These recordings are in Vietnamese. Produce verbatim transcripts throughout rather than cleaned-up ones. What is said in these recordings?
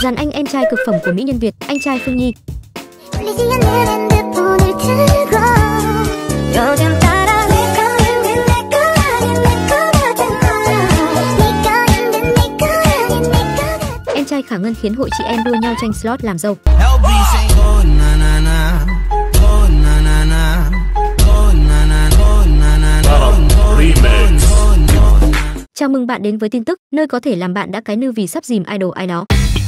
Dàn anh em trai cực phẩm của mỹ nhân Việt, anh trai Phương Nhi. Em trai Khả Ngân khiến hội chị em đua nhau tranh slot làm dâu. Chào mừng bạn đến với tin tức, nơi có thể làm bạn đã cái nư vì sắp dìm idol ai đó.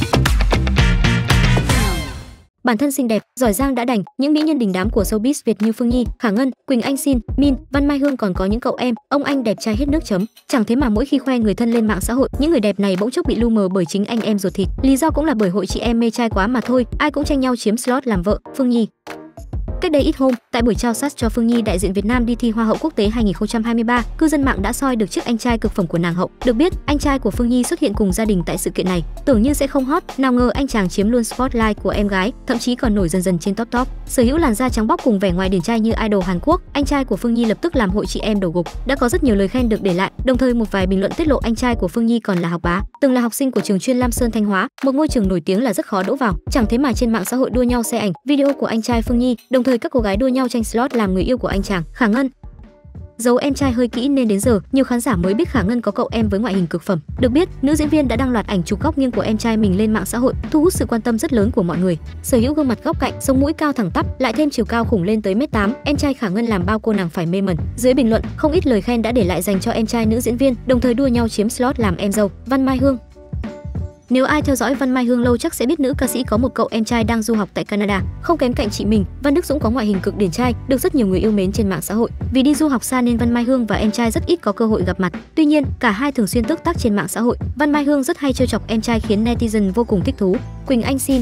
Bản thân xinh đẹp, giỏi giang đã đành, những mỹ nhân đình đám của showbiz Việt như Phương Nhi, Khả Ngân, Quỳnh Anh Xin, Min, Văn Mai Hương còn có những cậu em, ông anh đẹp trai hết nước chấm. Chẳng thế mà mỗi khi khoe người thân lên mạng xã hội, những người đẹp này bỗng chốc bị lu mờ bởi chính anh em ruột thịt. Lý do cũng là bởi hội chị em mê trai quá mà thôi, ai cũng tranh nhau chiếm slot làm vợ. Phương Nhi. Cách đây ít hôm, tại buổi trao sắt cho Phương Nhi đại diện Việt Nam đi thi Hoa hậu quốc tế hai nghìn không trăm hai mươi ba, cư dân mạng đã soi được chiếc anh trai cực phẩm của nàng hậu. Được biết, anh trai của Phương Nhi xuất hiện cùng gia đình tại sự kiện này. Tưởng như sẽ không hot, nào ngờ anh chàng chiếm luôn spotlight của em gái, thậm chí còn nổi dần dần trên top top. Sở hữu làn da trắng bóc cùng vẻ ngoài điển trai như idol Hàn Quốc, anh trai của Phương Nhi lập tức làm hội chị em đổ gục. Đã có rất nhiều lời khen được để lại, đồng thời một vài bình luận tiết lộ anh trai của Phương Nhi còn là học bá, từng là học sinh của trường chuyên Lam Sơn Thanh Hóa, một ngôi trường nổi tiếng là rất khó đỗ vào. Chẳng thế mà trên mạng xã hội đua nhau xe ảnh, video của anh trai Phương Nhi, đồng thời các cô gái đua nhau tranh slot làm người yêu của anh chàng Khả Ngân. Giấu em trai hơi kỹ nên đến giờ nhiều khán giả mới biết Khả Ngân có cậu em với ngoại hình cực phẩm. Được biết, nữ diễn viên đã đăng loạt ảnh chụp góc nghiêng của em trai mình lên mạng xã hội, thu hút sự quan tâm rất lớn của mọi người. Sở hữu gương mặt góc cạnh, sống mũi cao thẳng tắp, lại thêm chiều cao khủng lên tới mét tám, em trai Khả Ngân làm bao cô nàng phải mê mẩn. Dưới bình luận, không ít lời khen đã để lại dành cho em trai nữ diễn viên, đồng thời đua nhau chiếm slot làm em dâu. Văn Mai Hương. Nếu ai theo dõi Văn Mai Hương lâu chắc sẽ biết nữ ca sĩ có một cậu em trai đang du học tại Canada. Không kém cạnh chị mình, Văn Đức Dũng có ngoại hình cực điển trai, được rất nhiều người yêu mến trên mạng xã hội. Vì đi du học xa nên Văn Mai Hương và em trai rất ít có cơ hội gặp mặt. Tuy nhiên, cả hai thường xuyên tương tác trên mạng xã hội. Văn Mai Hương rất hay trêu chọc em trai khiến netizen vô cùng thích thú. Quỳnh Anh Xin.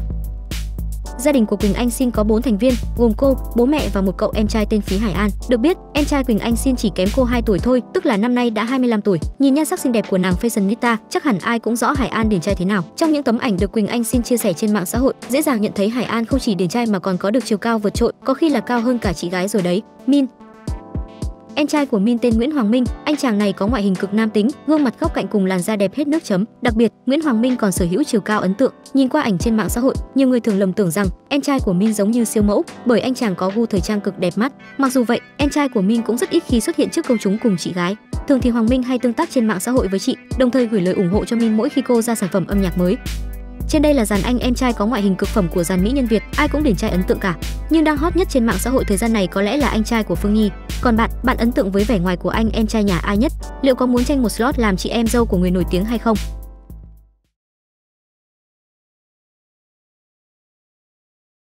Gia đình của Quỳnh Anh Xin có bốn thành viên, gồm cô, bố mẹ và một cậu em trai tên Phí Hải An. Được biết, em trai Quỳnh Anh Xin chỉ kém cô hai tuổi thôi, tức là năm nay đã hai mươi lăm tuổi. Nhìn nhan sắc xinh đẹp của nàng fashionista, chắc hẳn ai cũng rõ Hải An điển trai thế nào. Trong những tấm ảnh được Quỳnh Anh Xin chia sẻ trên mạng xã hội, dễ dàng nhận thấy Hải An không chỉ điển trai mà còn có được chiều cao vượt trội, có khi là cao hơn cả chị gái rồi đấy. Min. Em trai của Min tên Nguyễn Hoàng Minh, anh chàng này có ngoại hình cực nam tính, gương mặt góc cạnh cùng làn da đẹp hết nước chấm. Đặc biệt, Nguyễn Hoàng Minh còn sở hữu chiều cao ấn tượng. Nhìn qua ảnh trên mạng xã hội, nhiều người thường lầm tưởng rằng em trai của Min giống như siêu mẫu, bởi anh chàng có gu thời trang cực đẹp mắt. Mặc dù vậy, em trai của Min cũng rất ít khi xuất hiện trước công chúng cùng chị gái. Thường thì Hoàng Minh hay tương tác trên mạng xã hội với chị, đồng thời gửi lời ủng hộ cho Min mỗi khi cô ra sản phẩm âm nhạc mới. Trên đây là dàn anh em trai có ngoại hình cực phẩm của dàn mỹ nhân Việt, ai cũng điển trai ấn tượng cả. Nhưng đang hot nhất trên mạng xã hội thời gian này có lẽ là anh trai của Phương Nhi. Còn bạn, bạn ấn tượng với vẻ ngoài của anh em trai nhà ai nhất? Liệu có muốn tranh một slot làm chị em dâu của người nổi tiếng hay không?